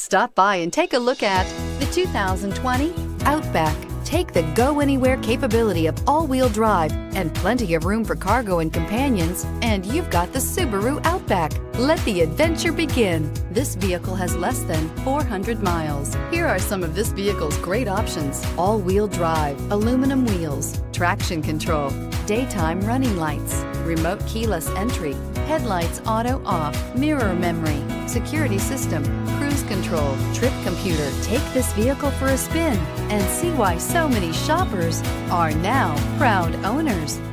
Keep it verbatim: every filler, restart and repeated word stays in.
Stop by and take a look at the two thousand twenty Outback. Take the go-anywhere capability of all-wheel drive and plenty of room for cargo and companions, and you've got the Subaru Outback. Let the adventure begin. This vehicle has less than four hundred miles. Here are some of this vehicle's great options: all-wheel drive, aluminum wheels, traction control, daytime running lights, remote keyless entry, headlights auto off, mirror memory, security system, cruise control, trip computer. Take this vehicle for a spin and see why so many shoppers are now proud owners.